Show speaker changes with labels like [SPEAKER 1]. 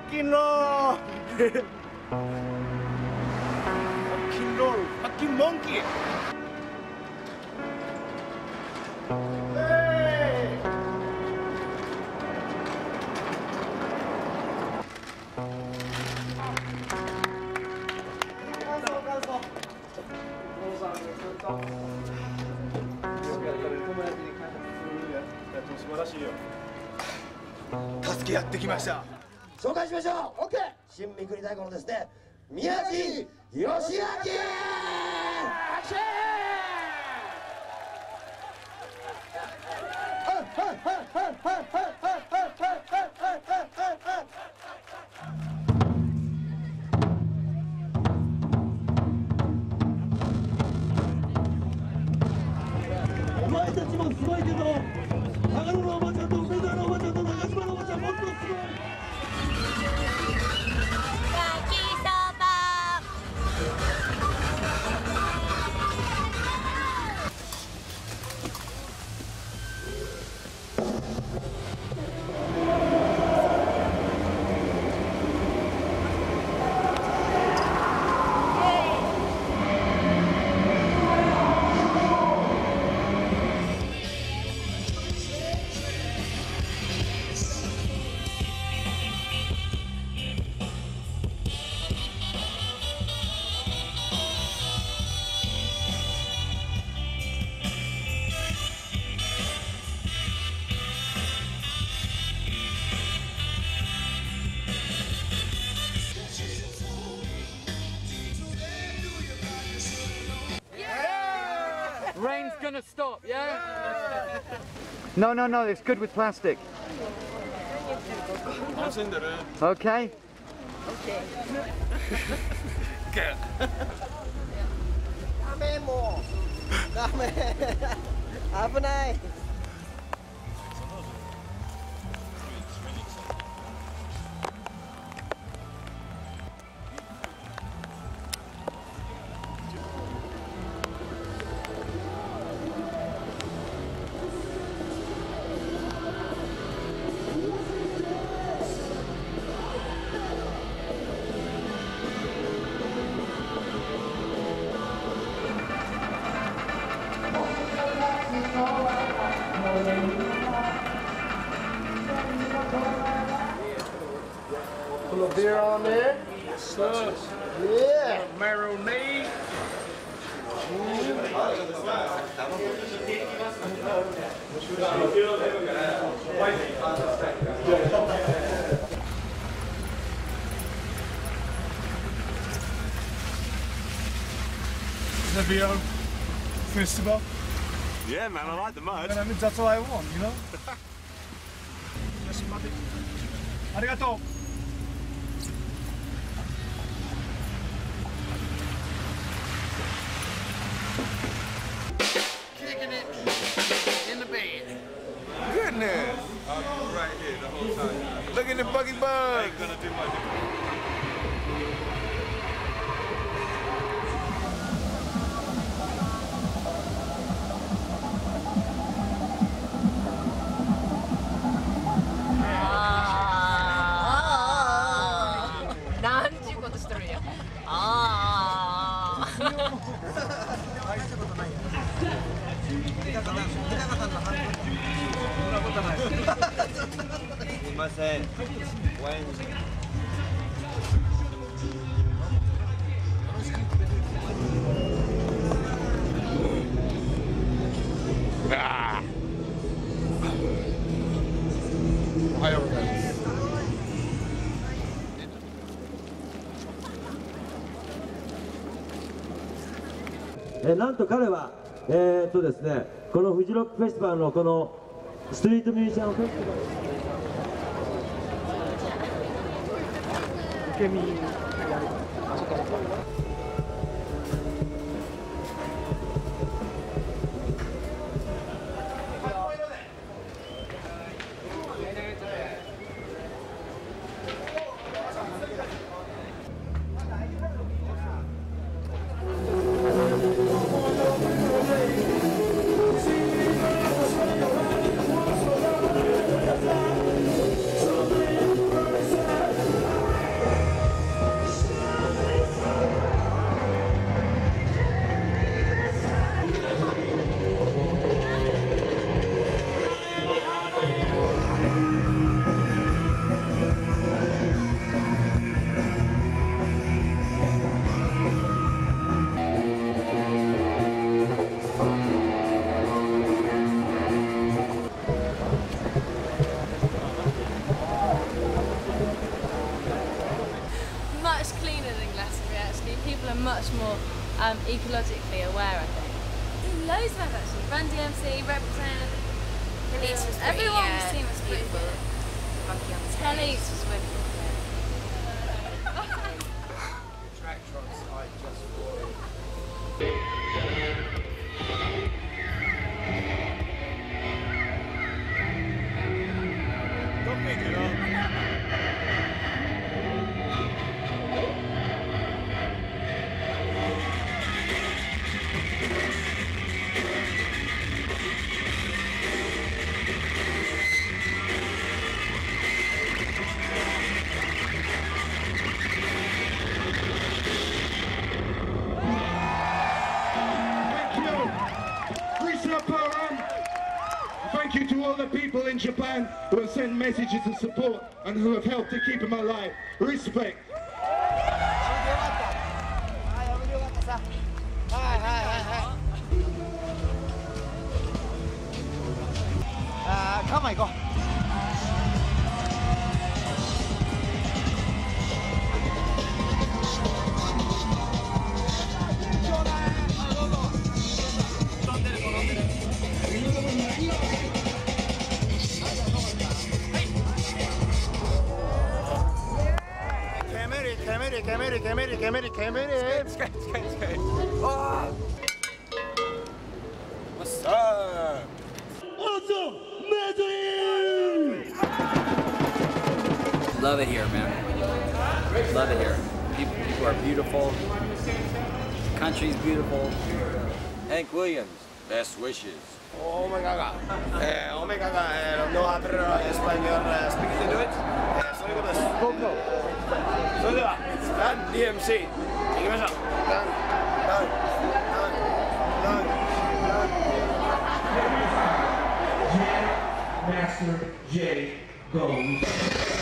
[SPEAKER 1] 팝킨 롤. 팝킨 롤. 팝킨 몽키.素晴らしいよ。助けやってきました。
[SPEAKER 2] 紹介しましょう。 OK、 新三国太鼓のですね、宮地義明。お前たちもすごいけど、長野のおばちゃんと梅田のおばちゃんと長島のおばちゃんもっとすごい。
[SPEAKER 3] 焼きそば。
[SPEAKER 4] Rain's gonna stop, yeah? No, no, no, it's good with plastic. Okay?
[SPEAKER 1] Okay.
[SPEAKER 5] ダメもうダメ危ない。
[SPEAKER 1] Put a beer on there. Yeah. Marinade. The beer festival.
[SPEAKER 6] Yeah, man, I like the mud.
[SPEAKER 1] I mean, that's what I want, you know. Just mud it. Arigato.
[SPEAKER 6] Kicking it in the bed. Goodness. Right here the whole time. Look at the buggy bug. I ain't gonna do my
[SPEAKER 3] なんちゅうことしとるんや。
[SPEAKER 6] すいません。ワイン。
[SPEAKER 1] おはようございます。
[SPEAKER 2] なんと彼はですね、このフジロックフェスティバルのこのストリートミュージシャンフェスティバル受け身やる。
[SPEAKER 7] ecologically aware, I think. Loads of bands actually. Run DMC, Represent.
[SPEAKER 3] Police was pretty,
[SPEAKER 7] Everyone we've seen was pretty
[SPEAKER 3] beautiful.
[SPEAKER 7] good.
[SPEAKER 3] Monkey on the stage.
[SPEAKER 7] Telly's was really good.
[SPEAKER 1] Don't pick it up.
[SPEAKER 8] Thank you to all the people in Japan who have sent messages of support and who have helped to keep him alive. Respect.
[SPEAKER 5] カマ行こう。
[SPEAKER 6] What's up?
[SPEAKER 2] Awesome medley!
[SPEAKER 9] Love it here, man. Love it here. People are beautiful. The country's beautiful.
[SPEAKER 6] Hank Williams, best wishes.
[SPEAKER 5] Omegaがno hablo español. Speak to do it. そういうことです。それでは Run DMC 行きましょう。
[SPEAKER 2] Master J goes.